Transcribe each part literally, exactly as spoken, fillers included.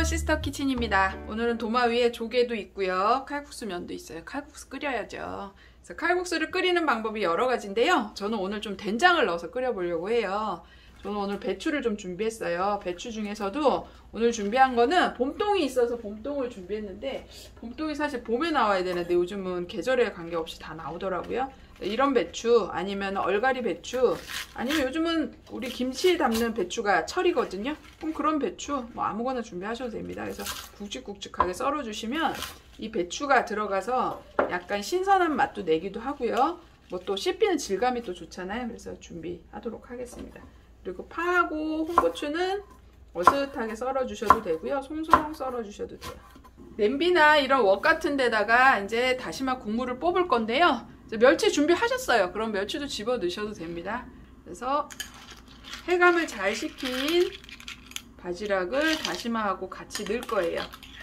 시스터 키친입니다. 오늘은 도마 위에 조개도 있고요. 칼국수 면도 있어요. 칼국수 끓여야죠. 그래서 칼국수를 끓이는 방법이 여러 가지인데요. 저는 오늘 좀 된장을 넣어서 끓여보려고 해요. 저는 오늘 배추를 좀 준비했어요. 배추 중에서도 오늘 준비한 거는 봄동이 있어서 봄동을 준비했는데, 봄동이 사실 봄에 나와야 되는데 요즘은 계절에 관계없이 다 나오더라고요. 이런 배추, 아니면 얼갈이 배추, 아니면 요즘은 우리 김치 담는 배추가 철이거든요. 그럼 그런 배추 뭐 아무거나 준비하셔도 됩니다. 그래서 굵직굵직하게 썰어주시면 이 배추가 들어가서 약간 신선한 맛도 내기도 하고요. 뭐 또 씹히는 질감이 또 좋잖아요. 그래서 준비하도록 하겠습니다. 그리고 파하고 홍고추는 어슷하게 썰어주셔도 되고요. 송송 썰어주셔도 돼요. 냄비나 이런 웍 같은 데다가 이제 다시마 국물을 뽑을 건데요. 멸치 준비하셨어요. 그럼 멸치도 집어 넣으셔도 됩니다. 그래서 해감을 잘 시킨 바지락을 다시마하고 같이 넣을 거예요.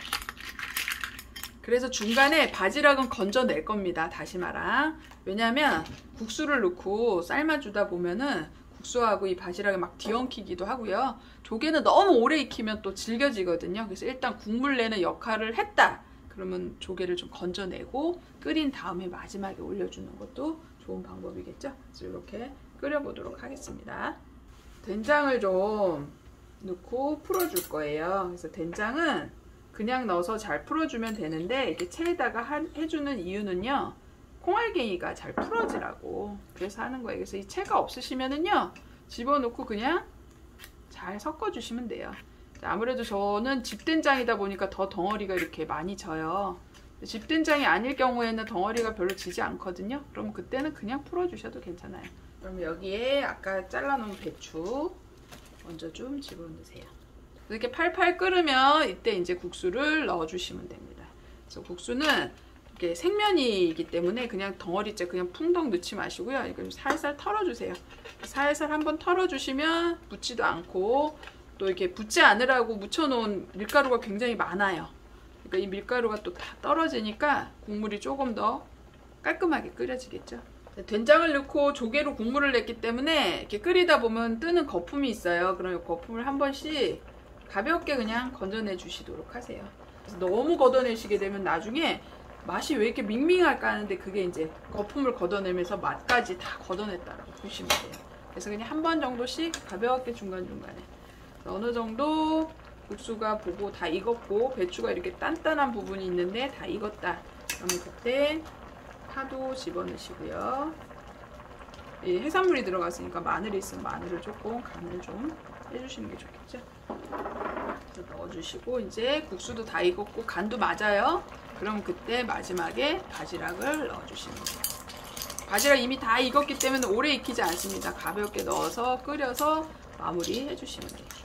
그래서 중간에 바지락은 건져낼 겁니다. 다시마랑. 왜냐하면 국수를 넣고 삶아주다 보면은 국수하고 이 바지락이 막 뒤엉키기도 하고요. 조개는 너무 오래 익히면 또 질겨지거든요. 그래서 일단 국물 내는 역할을 했다. 그러면 조개를 좀 건져내고 끓인 다음에 마지막에 올려주는 것도 좋은 방법이겠죠. 그래서 이렇게 끓여보도록 하겠습니다. 된장을 좀 넣고 풀어줄 거예요. 그래서 된장은 그냥 넣어서 잘 풀어주면 되는데, 이렇게 체에다가 하, 해주는 이유는요, 콩알갱이가 잘 풀어지라고 그래서 하는 거예요. 그래서 이 체가 없으시면은요, 집어넣고 그냥 잘 섞어주시면 돼요. 아무래도 저는 집된장이다 보니까 더 덩어리가 이렇게 많이 져요. 집된장이 아닐 경우에는 덩어리가 별로 지지 않거든요. 그럼 그때는 그냥 풀어주셔도 괜찮아요. 그럼 여기에 아까 잘라놓은 배추 먼저 좀 집어넣으세요. 이렇게 팔팔 끓으면 이때 이제 국수를 넣어주시면 됩니다. 그래서 국수는 이렇게 생면이기 때문에 그냥 덩어리째 그냥 풍덩 넣지 마시고요. 이거 좀 살살 털어주세요. 살살 한번 털어주시면 묻지도 않고, 또 이렇게 붙지 않으라고 묻혀놓은 밀가루가 굉장히 많아요. 그러니까 이 밀가루가 또 다 떨어지니까 국물이 조금 더 깔끔하게 끓여지겠죠. 된장을 넣고 조개로 국물을 냈기 때문에 이렇게 끓이다 보면 뜨는 거품이 있어요. 그럼 이 거품을 한 번씩 가볍게 그냥 건져내 주시도록 하세요. 그래서 너무 걷어내시게 되면 나중에 맛이 왜 이렇게 밍밍할까 하는데, 그게 이제 거품을 걷어내면서 맛까지 다 걷어냈다라고 보시면 돼요. 그래서 그냥 한 번 정도씩 가볍게 중간중간에. 어느 정도 국수가 보고 다 익었고 배추가 이렇게 단단한 부분이 있는데 다 익었다. 그러면 그때 파도 집어넣으시고요. 이 해산물이 들어갔으니까 마늘이 있으면 마늘을 조금 간을 좀 해주시는 게 좋겠죠. 넣어주시고 이제 국수도 다 익었고 간도 맞아요. 그럼 그때 마지막에 바지락을 넣어주시면 돼요. 바지락 이미 다 익었기 때문에 오래 익히지 않습니다. 가볍게 넣어서 끓여서 마무리 해주시면 돼요.